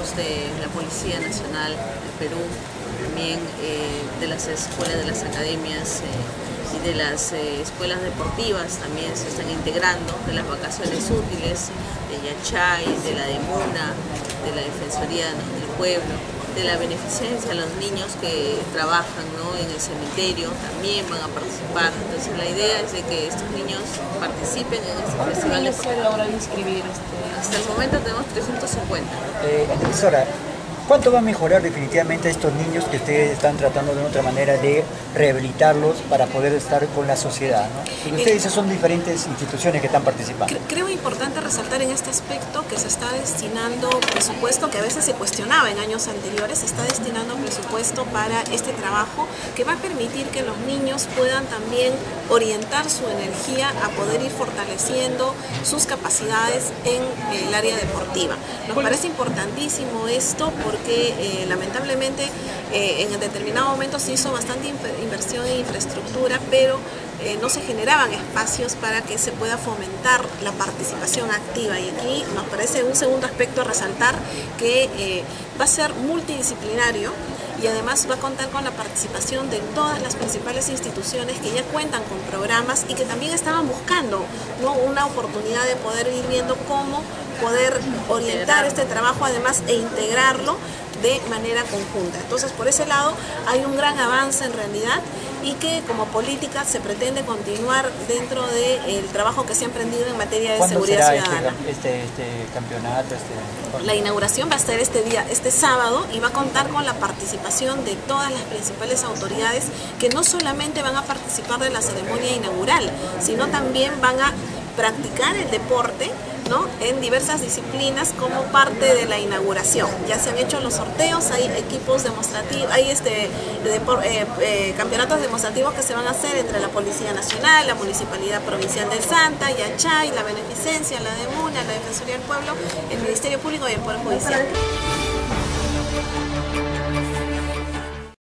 alumnos de la Policía Nacional del Perú, también de las escuelas, de las academias y de las escuelas deportivas también se están integrando, de las vacaciones útiles, de Yachay, de la DEMUNA, de la Defensoría del Pueblo, de la beneficencia a los niños que trabajan, ¿no?, en el cementerio, también van a participar. Entonces la idea es de que estos niños participen en este festival. ¿Cuántos niños se logran inscribir? Hasta el momento tenemos 350. Profesora, ¿cuánto va a mejorar definitivamente a estos niños que ustedes están tratando de una otra manera de rehabilitarlos para poder estar con la sociedad, ¿no? Porque ustedes son diferentes instituciones que están participando. Creo importante resaltar en este aspecto que se está destinando presupuesto, que a veces se cuestionaba en años anteriores, se está destinando presupuesto para este trabajo que va a permitir que los niños puedan también orientar su energía a poder ir fortaleciendo sus capacidades en el área deportiva. Nos parece importantísimo esto porque lamentablemente en determinado momento se hizo bastante inversión en infraestructura, pero no se generaban espacios para que se pueda fomentar la participación activa, y aquí nos parece un segundo aspecto a resaltar que va a ser multidisciplinario y además va a contar con la participación de todas las principales instituciones que ya cuentan con programas y que también estaban buscando, ¿no?, una oportunidad de poder ir viendo cómo poder orientar este trabajo además e integrarlo de manera conjunta. Entonces, por ese lado hay un gran avance en realidad, y que como política se pretende continuar dentro del trabajo que se ha emprendido en materia de seguridad ciudadana. Este campeonato? La inauguración va a ser este sábado, y va a contar con la participación de todas las principales autoridades que no solamente van a participar de la ceremonia inaugural, sino también van a practicar el deporte, ¿no?, en diversas disciplinas como parte de la inauguración. Ya se han hecho los sorteos, hay equipos demostrativos, hay campeonatos demostrativos que se van a hacer entre la Policía Nacional, la Municipalidad Provincial del Santa, Yachay, la Beneficencia, la DEMUNA, la Defensoría del Pueblo, el Ministerio Público y el Poder Judicial.